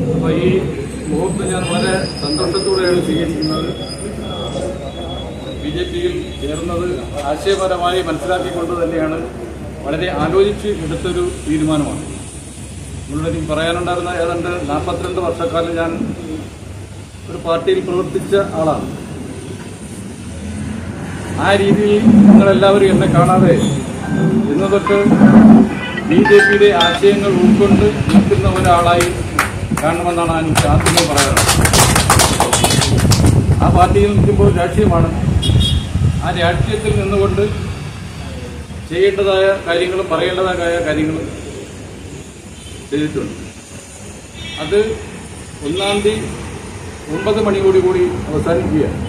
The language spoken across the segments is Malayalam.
അപ്പോൾ ഈ മുഹൂർത്തം ഞാൻ വളരെ സന്തോഷത്തോടെയാണ് സ്വീകരിക്കുന്നത്. BJPയിൽ ചേർന്നത് ആശയപരമായി മനസ്സിലാക്കിക്കൊണ്ട് തന്നെയാണ്, വളരെ ആലോചിച്ച് എടുത്തൊരു തീരുമാനമാണ്. നിങ്ങളുടെ എനിക്ക് പറയാനുണ്ടായിരുന്ന ഏതാണ്ട് 42 വർഷക്കാലം ഞാൻ ഒരു പാർട്ടിയിൽ പ്രവർത്തിച്ച ആളാണ്. ആ രീതിയിൽ നിങ്ങളെല്ലാവരും എന്നെ കാണാതെ ഇന്ന് തൊട്ട് BJPയുടെ ആശയങ്ങൾ ഉൾക്കൊണ്ട് നിൽക്കുന്ന ഒരാളായി കാണണമെന്നാണ് എനിക്ക് ആദ്യമേ പറയാനുള്ളത്. ആ പാർട്ടിയിൽ നിൽക്കുമ്പോൾ രാഷ്ട്രീയമാണ്. ആ രാഷ്ട്രീയത്തിൽ നിന്നുകൊണ്ട് ചെയ്യേണ്ടതായ കാര്യങ്ങളും പറയേണ്ടതായ കാര്യങ്ങളും ചെയ്തിട്ടുണ്ട്. അത് 1-ാം തീയതി 9 മണിയോടുകൂടി അവസാനിക്കുകയാണ്.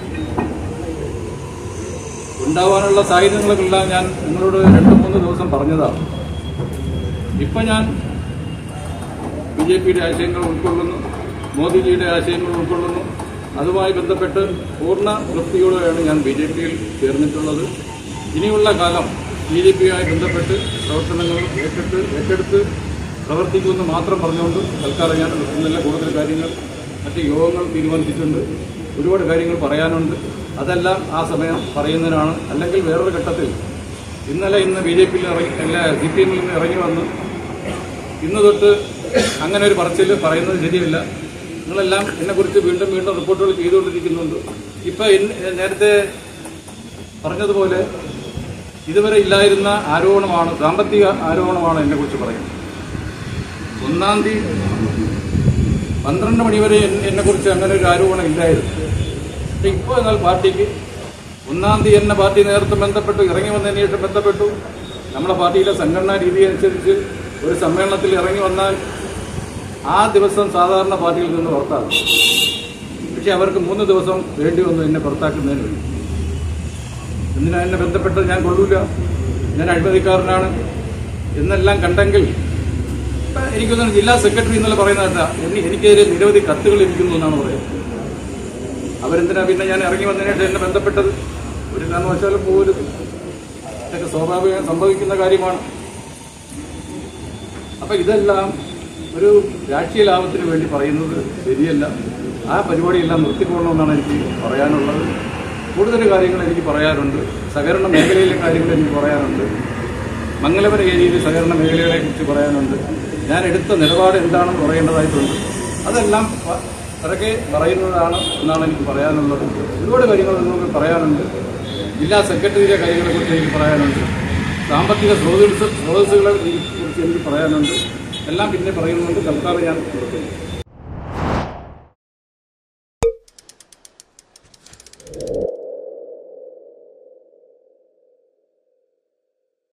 ഉണ്ടാവാനുള്ള സാഹചര്യങ്ങളെല്ലാം ഞാൻ നിങ്ങളോട് 2-3 ദിവസം പറഞ്ഞതാണ്. ഇപ്പം ഞാൻ BJPയുടെ ആശയങ്ങൾ ഉൾക്കൊള്ളുന്നു, മോദിജിയുടെ ആശയങ്ങൾ ഉൾക്കൊള്ളുന്നു. അതുമായി ബന്ധപ്പെട്ട് പൂർണ്ണ തൃപ്തിയോടെയാണ് ഞാൻ BJPയിൽ ചേർന്നിട്ടുള്ളത്. ഇനിയുള്ള കാലം BJPയുമായി ബന്ധപ്പെട്ട് പ്രവർത്തനങ്ങൾ ഏറ്റെടുത്ത് പ്രവർത്തിക്കുമെന്ന് മാത്രം പറഞ്ഞുകൊണ്ട് തൽക്കാലം ഞാൻ നിർത്തുന്നില്ല. കൂടുതൽ കാര്യങ്ങൾ മറ്റ് യോഗങ്ങൾ തീരുമാനിച്ചിട്ടുണ്ട്. ഒരുപാട് കാര്യങ്ങൾ പറയാനുണ്ട്. അതെല്ലാം ആ സമയം പറയുന്നതിനാണ്. അല്ലെങ്കിൽ വേറൊരു ഘട്ടത്തിൽ ഇന്ന് BJPയിൽ CPM നിന്ന് ഇറങ്ങി വന്ന് ഇന്ന് തൊട്ട് അങ്ങനെ ഒരു പറച്ചിൽ പറയുന്നത് ശരിയല്ല. നിങ്ങളെല്ലാം എന്നെക്കുറിച്ച് വീണ്ടും റിപ്പോർട്ടുകൾ ചെയ്തുകൊണ്ടിരിക്കുന്നുണ്ട്. ഇപ്പം നേരത്തെ പറഞ്ഞതുപോലെ ഇതുവരെ ഇല്ലായിരുന്ന ആരോപണമാണ്, സാമ്പത്തിക ആരോപണമാണ് എന്നെക്കുറിച്ച് പറയുന്നത്. 1-ാം തീയതി 12 മണിവരെ എന്നെക്കുറിച്ച് അങ്ങനെ ഒരു ആരോപണം ഇല്ലായിരുന്നു. പക്ഷെ ഇപ്പോൾ എന്നാൽ പാർട്ടിക്ക് 1-ാം തീയതി എന്നെ പാർട്ടി നേതൃത്വം ബന്ധപ്പെട്ടു, ഇറങ്ങി വന്നതിന് ശേഷം ബന്ധപ്പെട്ടു. നമ്മുടെ പാർട്ടിയിലെ സംഘടനാ രീതി അനുസരിച്ച് ഒരു സമ്മേളനത്തിൽ ഇറങ്ങി വന്നാൽ ആ ദിവസം സാധാരണ പാർട്ടിയിൽ നിന്ന് പുറത്താകും. പക്ഷെ അവർക്ക് 3 ദിവസം വേണ്ടി വന്നു എന്നെ പുറത്താക്കുന്നതിന് വേണ്ടി. എന്തിനാ എന്നെ ബന്ധപ്പെട്ടത്? ഞാൻ കൊള്ളൂല, ഞാൻ അഴിമതിക്കാരനാണ് എന്നെല്ലാം കണ്ടെങ്കിൽ എനിക്കൊന്നും ജില്ലാ സെക്രട്ടറി എന്നല്ല പറയുന്നത്. എനിക്കെതിരെ നിരവധി കത്തുകൾ ഇരിക്കുന്നു എന്നാണ് പറയുന്നത്. അവരെന്തിനാ പിന്നെ ഞാൻ ഇറങ്ങി വന്നതിനായിട്ട് എന്നെ ബന്ധപ്പെട്ടത്? ഒരു കാരണവശാലും പോകരുത്. ഇതൊക്കെ സ്വാഭാവികം സംഭവിക്കുന്ന കാര്യമാണ്. അപ്പം ഇതെല്ലാം ഒരു രാഷ്ട്രീയ ലാഭത്തിന് വേണ്ടി പറയുന്നത് ശരിയല്ല. ആ പരിപാടിയെല്ലാം നിർത്തിക്കൊള്ളണമെന്നാണ് എനിക്ക് പറയാനുള്ളത്. കൂടുതൽ കാര്യങ്ങൾ എനിക്ക് പറയാനുണ്ട്. സഹകരണ മേഖലയിലെ കാര്യങ്ങൾ എനിക്ക് പറയാനുണ്ട്. മംഗലപുര ഏരിയയിൽ സഹകരണ മേഖലകളെക്കുറിച്ച് പറയാനുണ്ട്. ഞാൻ എടുത്ത നിലപാട് എന്താണെന്ന് പറയേണ്ടതായിട്ടുണ്ട്. അതെല്ലാം അതൊക്കെ പറയുന്നതാണ് എന്നാണ് എനിക്ക് പറയാനുള്ളത്. ഒരുപാട് കാര്യങ്ങൾ നിങ്ങൾക്ക് പറയാനുണ്ട്. ജില്ലാ സെക്രട്ടറിയുടെ കാര്യങ്ങളെക്കുറിച്ച് എനിക്ക് പറയാനുണ്ട്. സാമ്പത്തിക സ്രോതസ്സുകളെ കുറിച്ച് എനിക്ക് പറയാനുണ്ട്. എല്ലാം പിന്നെ പറയുന്നുണ്ട്. തൽക്കാലം ഞാൻ കൊടുക്കുന്നു.